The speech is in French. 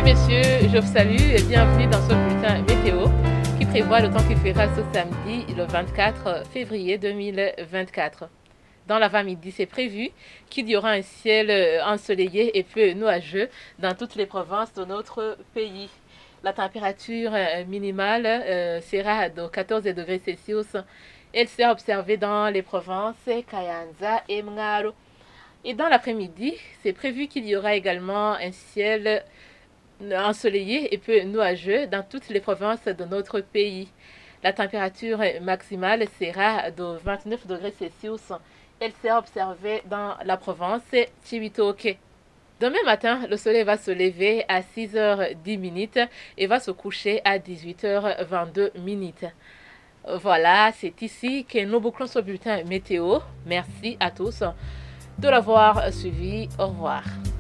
messieurs, je vous salue et bienvenue dans ce bulletin météo qui prévoit le temps qu'il fera ce samedi, le 24 février 2024. Dans l'avant-midi, c'est prévu qu'il y aura un ciel ensoleillé et peu nuageux dans toutes les provinces de notre pays. La température minimale sera de 14 degrés Celsius. Elle sera observée dans les provinces Kayanza et Mngaro. Et dans l'après-midi, c'est prévu qu'il y aura également un ciel ensoleillé et peu nuageux dans toutes les provinces de notre pays. La température maximale sera de 29 degrés Celsius. Elle sera observée dans la province Chibitoke. Demain matin, le soleil va se lever à 6h10 et va se coucher à 18h22. Voilà, c'est ici que nous bouclons ce bulletin météo. Merci à tous de l'avoir suivi. Au revoir.